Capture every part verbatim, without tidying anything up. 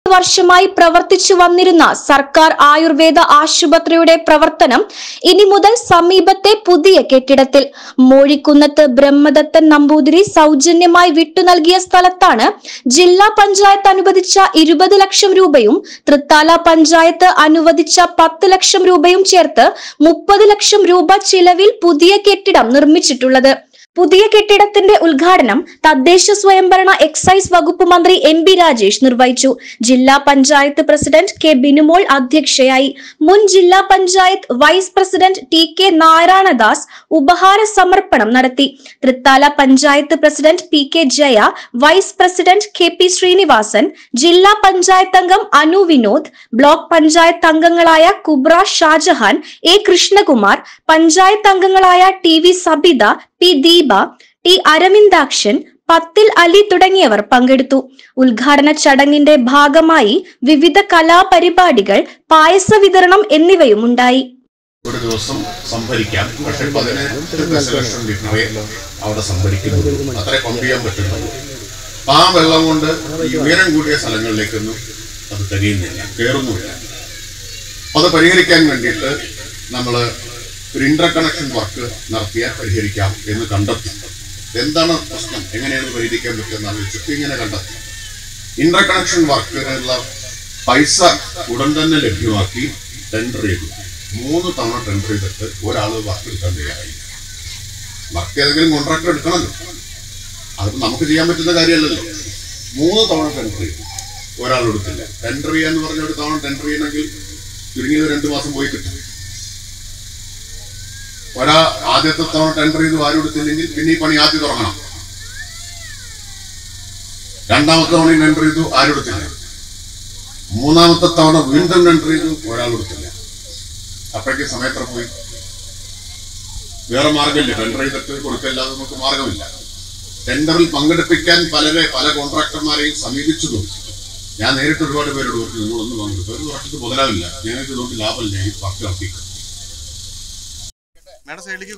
വർഷമായി പ്രവർത്തിച്ചു വന്നിരുന്ന സർക്കാർ ആയുർവേദ ആശുപത്രിയുടെ പ്രവർത്തനം ഇനി മുതൽ സമീപത്തെ പുതിയ കെട്ടിടത്തിൽ മോഴിക്കുന്നത്ത് ബ്രഹ്മദത്തൻ നമ്പൂതിരി സൗജന്യമായി വിട്ടു നൽകിയ സ്ഥലത്താണ് ജില്ലാ പഞ്ചായത്ത് അനുവദിച്ച ഇരുപത് ലക്ഷം രൂപയും തൃത്താല പഞ്ചായത്ത് അനുവദിച്ച പത്ത് ലക്ഷം രൂപയും ചേർത്ത് മുപ്പത് ലക്ഷം രൂപ ചിലവിൽ പുതിയ കെട്ടിടം നിർമ്മിച്ചിട്ടുള്ളത്. പുതിയ കെട്ടിടത്തിന്റെ ഉദ്ഘാടനം തദ്ദേശ സ്വയംഭരണ എക്സൈസ് വകുപ്പ് മന്ത്രി എം ബി രാജേഷ് നിർവഹിച്ചു. ജില്ലാ പഞ്ചായത്ത് പ്രസിഡന്റ് കെ ബിനുമോൾ അധ്യക്ഷയായി. മുൻ ജില്ലാ panchayat vice president T K Narayanadas ഉപഹാര സമർപ്പണം നടത്തി. Thrithala panchayat president P K Jaya, vice president K P Srinivasan, ജില്ലാ പഞ്ചായത്ത് അംഗം അനു വിനോദ്, ബ്ലോക്ക് പഞ്ചായത്ത് അംഗങ്ങളായ കുബ്ര ഷാജഹാൻ, എ കൃഷ്ണകുമാർ, പഞ്ചായത്ത് അംഗങ്ങളായ T V Sabitha, P Deepa, T Aravindakshan, Pathil Ali തുടങ്ങിയവർ പങ്കെടുത്തു. ഉദ്ഘാടന ചടങ്ങിന്റെ ഭാഗമായി വിവിധ കലാപരിപാടികൾ, പായസ വിതരണം എന്നിവയും ഉണ്ടായി. ഒരു ദിവസം സംഭരിക്കാം, പക്ഷെ പതിനഞ്ച് ദശലക്ഷം ലിറ്ററേ അവിടെ സംഭരിക്കുന്നുള്ളൂ. അത്ര പമ്പ് ചെയ്യാൻ പറ്റുന്നുള്ളൂ. ആ വെള്ളം കൊണ്ട് ഈ ഉയരം കൂടിയ സ്ഥലങ്ങളിലേക്കൊന്നും അത് തികയുന്നില്ല, കയറുന്നുമില്ല. അത് പരിഹരിക്കാൻ വേണ്ടിയിട്ട് നമ്മൾ ഒരു ഇന്റർ കണക്ഷൻ വർക്ക് നടത്തിയാൽ പരിഹരിക്കാം എന്ന് കണ്ടെത്തി. എന്താണ് പ്രശ്നം, എങ്ങനെയാണ് പരിഹരിക്കാൻ പറ്റുമെന്ന് ആലോചിച്ചിട്ട് ഇങ്ങനെ കണ്ടെത്തി. ഇന്റർ കണക്ഷൻ വർക്കിനുള്ള പൈസ ഉടൻ തന്നെ ലഭ്യമാക്കി ടെൻഡർ ചെയ്തു. മൂന്ന് തവണ ടെൻഡർ ചെയ്തിട്ട് ഒരാൾ വർക്ക് എടുക്കാൻ തയ്യാറായി. വർക്ക് ഏതെങ്കിലും കോൺട്രാക്ടർ എടുക്കണമല്ലോ, അതിപ്പോൾ നമുക്ക് ചെയ്യാൻ പറ്റുന്ന കാര്യമല്ലല്ലോ. മൂന്ന് തവണ ടെൻഡർ ചെയ്തു, ഒരാൾ എടുത്തില്ല. ടെൻഡർ ചെയ്യാന്ന് പറഞ്ഞ ഒരു തവണ ടെൻഡർ ചെയ്യണമെങ്കിൽ ചുരുങ്ങിയത് രണ്ടു മാസം പോയി കിട്ടും. ഒരാ ആദ്യത്തെ തവണ ടെൻഡർ ചെയ്ത് ആരും എടുത്തില്ലെങ്കിൽ പിന്നെ ഈ പണി ആദ്യം തുടങ്ങണം. രണ്ടാമത്തെ തവണ ടെൻഡർ ചെയ്തു, ആരും എടുത്തില്ല. മൂന്നാമത്തെ തവണ വീണ്ടും ടെൻഡർ ചെയ്തു, ഒരാൾ എടുത്തില്ല. അപ്പോഴേക്ക് സമയത്ര പോയി. വേറെ മാർഗമില്ല, ടെൻഡർ ചെയ്തിട്ട് കൊടുക്കല്ലാതെ നമുക്ക് മാർഗമില്ല. ടെൻഡറിൽ പങ്കെടുപ്പിക്കാൻ പലരെ പല കോൺട്രാക്ടർമാരെയും സമീപിച്ചു നോക്കി. ഞാൻ നേരിട്ട് ഒരുപാട് പേരോട് പറഞ്ഞു, നിങ്ങളൊന്ന് പങ്കെടുത്തു, ഒരു വർഷത്ത് മുതലാവില്ല, ഞങ്ങൾക്ക് ഇതുകൊണ്ട് ലാഭമില്ല, ഈ വർക്ക് നടത്തിക്കും. മേഡം സൈഡിലേക്ക്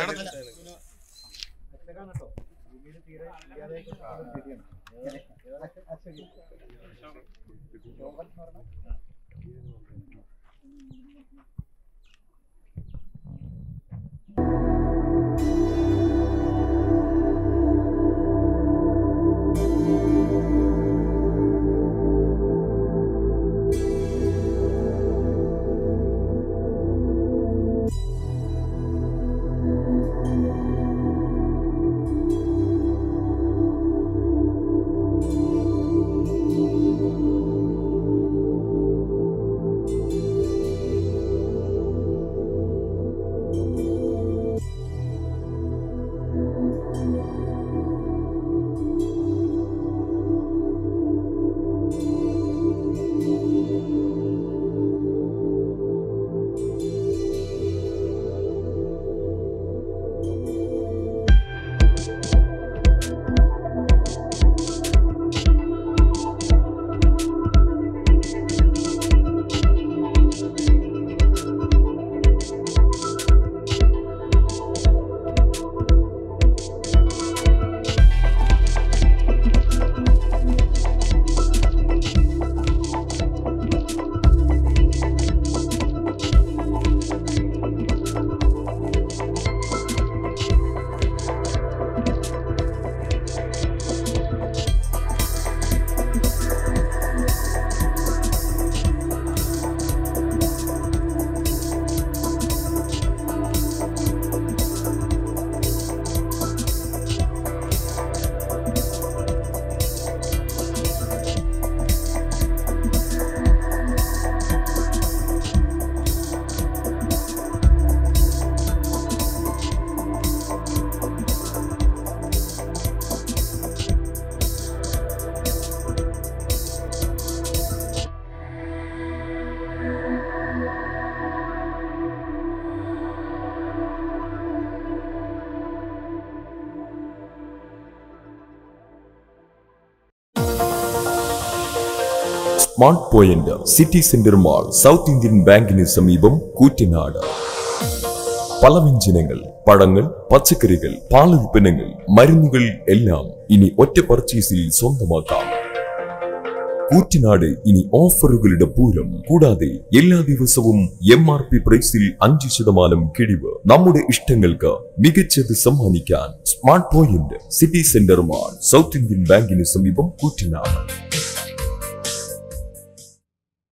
Smart Point City Centre Mall, South Indian ബാങ്കിന് സമീപം, കൂറ്റനാട്. പലവ്യഞ്ജനങ്ങൾ, പഴങ്ങൾ, പച്ചക്കറികൾ, പാലുൽപ്പന്നങ്ങൾ, മരുന്നുകൾ എല്ലാം ഇനി ഒറ്റ പർച്ചേസിൽ സ്വന്തമാക്കാം. കൂറ്റനാട് ഇനി ഓഫറുകളുടെ പൂരം. കൂടാതെ എല്ലാ ദിവസവും എം ആർ പി പ്രൈസിൽ അഞ്ച് ശതമാനം കിഴിവ്. നമ്മുടെ ഇഷ്ടങ്ങൾക്ക് മികച്ചത് സമ്മാനിക്കാൻ Smart Point City Centre Mall, South Indian ബാങ്കിന് സമീപം, കൂറ്റനാട്.